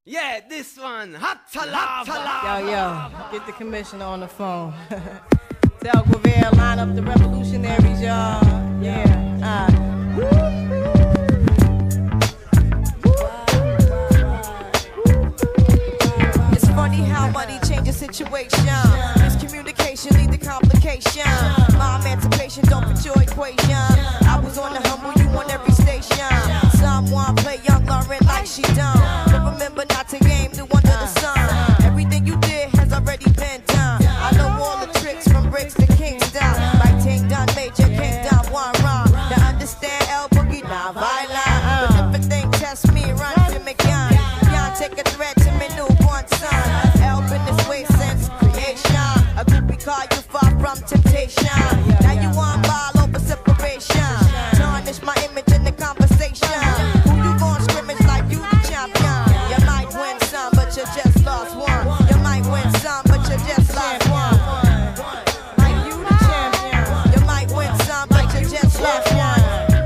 Yeah, this one, hot to love. Yo, get the commissioner on the phone. Tell Guevara, line up the revolutionaries, y'all. Yeah, It's funny how money changes situation. Miscommunication lead to complication. My emancipation don't fit your equation. I was on the humble, you on every station. Someone play young Lauryn like she done. But remember not to game new under the sun. Everything you did has already been done. I know all the tricks from Brix to Kingston. Like ting done major, Kingston one wrong. To understand Boogie, not violent. But if a thing test me, run to me gun. Y'all take a threat to me newborn son. Help in this way since creation. A groupie call you far from temptation. Now you want ball over separation. Tarnish my image in the conversation. Who you gon' scrimmage like you the champion? You might win some, but you just lost one. You might win some, but you just lost one. Like you the champion. You might win some, but you just lost one.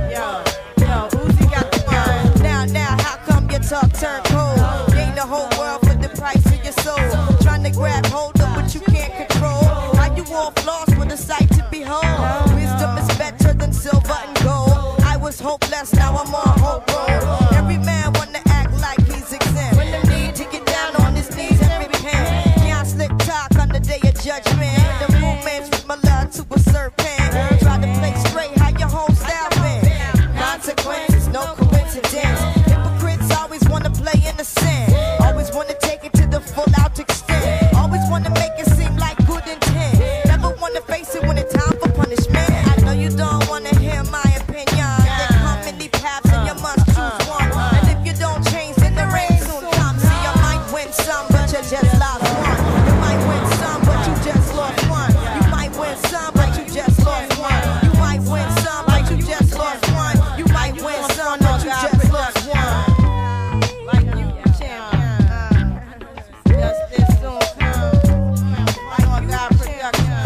Yo, Uzi got the one. Now, how come your talk turned cold? Gain the whole world for the price of your soul. Trying to grab hold of what you can't control. How you all lost with a sight to behold? Wisdom is better than silver and gold. I was hopeless, now I'm on hope road. Every man wanna act like he's exempt. When the need to get down on his knees and repent. Can't slick talk on the day of judgment. The roommates from a love to a serpent. Try to play straight, how your whole style been. Consequences, no coincidence. Hypocrites always wanna play innocent. Always wanna take it to the full out extent. Always wanna make it seem like good intent. Never wanna face it when it's time for punishment. I know you don't wanna hear my opinion. There come many paths and you must choose one. And if you don't change, then the rain soon comes. See, you might win some, but you just lost one. You might win some, but you just lost one. You might win some, but you just lost one. You might win some, but you just lost one. You might win some, but you just lost one. Like you champion. Justice soon come. Like on God production.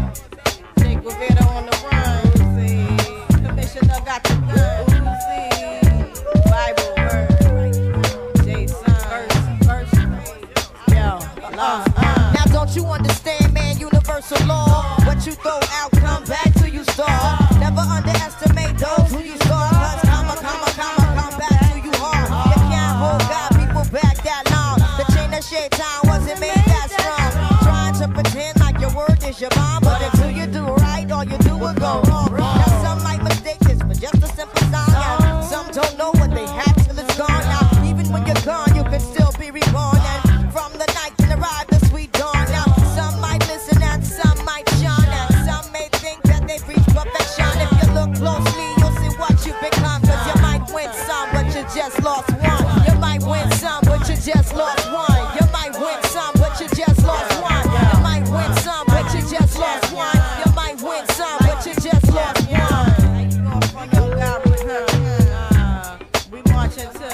Take Guevara on the run. See, Commissioner got the gun. Bible verse. Jason verse. Yo, now don't you understand, man? Universal law. What you throw out, come back till you stall. Never underestimate those who you saw. Cause come back till you hard. You can't hold God people back that long. The chain of shaitan wasn't made that strong. Trying to pretend like your word is your bond, but until you do right, all you do is go wrong. Now some might mistake this for just a simple song. And some don't know what they have till it's gone. Now even when you're gone, you can still be reborn. And from the night can arrive the sweet dawn. Now some might listen and some might shine. And some may think that they've reached perfection. If you look closely, you'll see what you've become. Cause you might win some, but you just lost one. You might win some, but you just lost one. You might win some, but you just lost one. You might win some, but you just lost one. You might win some, but you just lost one. We marching to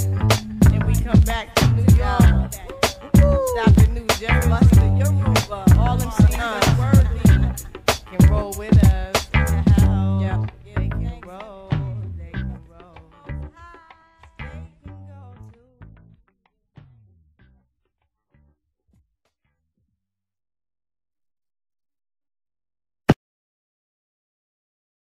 and we come back to New York. Stop in New Jersey, Yoruba.